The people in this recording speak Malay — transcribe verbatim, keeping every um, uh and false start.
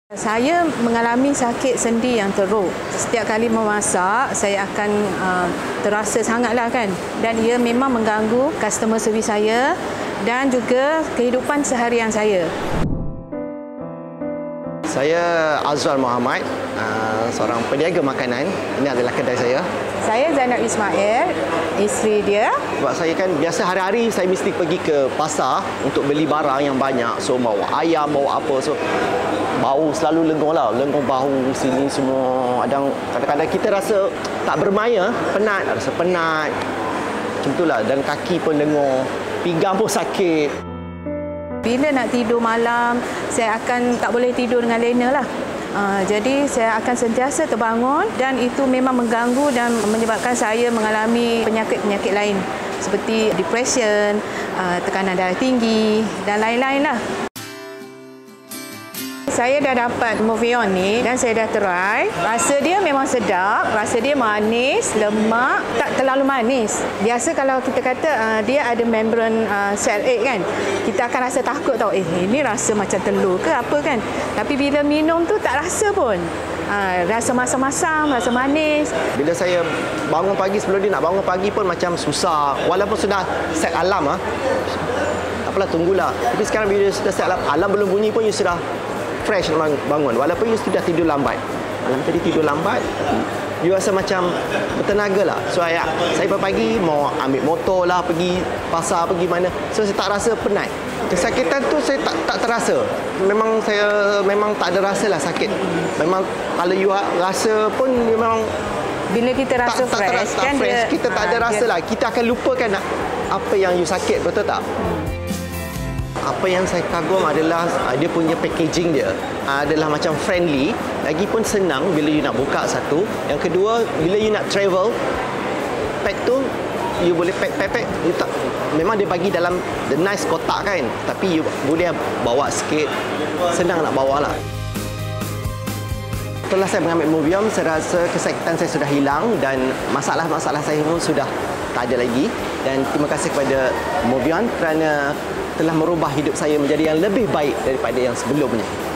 Saya mengalami sakit sendi yang teruk. Setiap kali memasak, saya akan uh, terasa sangatlah kan. Dan ia memang mengganggu customer service saya dan juga kehidupan seharian saya. Saya Azwar Muhammad, uh, seorang peniaga makanan. Ini adalah kedai saya. Saya Zainab Ismail, isteri dia. Sebab saya kan biasa hari-hari saya mesti pergi ke pasar untuk beli barang yang banyak. So bawa ayam, bawa apa. So bau selalu lengur lah. Lengur bahu sini semua. Kadang-kadang kita rasa tak bermaya, penat. Rasa penat. Macam itulah. Dan kaki pun lengur. Pinggang pun sakit. Bila nak tidur malam, saya akan tak boleh tidur dengan lena lah. Uh, jadi saya akan sentiasa terbangun dan itu memang mengganggu dan menyebabkan saya mengalami penyakit-penyakit lain seperti depression, uh, tekanan darah tinggi dan lain-lain lah. Saya dah dapat Movion ni dan saya dah try. Rasa dia memang sedap, rasa dia manis, lemak, tak terlalu manis. Biasa kalau kita kata uh, dia ada membran uh, cell egg kan, kita akan rasa takut tau, eh ini rasa macam telur ke apa kan. Tapi bila minum tu tak rasa pun. Uh, rasa masam-masam, rasa manis. Bila saya bangun pagi, sebelum dia nak bangun pagi pun macam susah. Walaupun sudah set alarm, ha? apalah tunggulah. Tapi sekarang bila sudah set alarm, alarm belum bunyi pun you sudah fresh bangun. Walaupun you sudah tidur lambat. Malam tadi tidur lambat, you rasa macam bertenaga lah. So saya, saya pagi mau ambil motor lah, pergi pasar, pergi mana. So saya tak rasa penat. Kesakitan tu saya tak tak terasa. Memang saya memang tak ada rasa lah sakit. Memang kalau you rasa pun memang bila kita rasa tak, fresh, tak, tak, kan fresh. dia, kita tak ada aa, rasa dia... lah. Kita akan lupakan apa yang you sakit, betul tak? Apa yang saya kagum adalah uh, dia punya packaging dia uh, adalah macam friendly, lagipun senang bila you nak buka satu. Yang kedua, bila you nak travel, pack tu you boleh pack pack pack you tak, memang dia bagi dalam the nice kotak kan, tapi you boleh bawa sikit, senang nak bawa lah. Setelah saya mengambil Movion, saya rasa kesakitan saya sudah hilang dan masalah-masalah saya pun sudah tak ada lagi. Dan terima kasih kepada Movion kerana telah merubah hidup saya menjadi yang lebih baik daripada yang sebelumnya.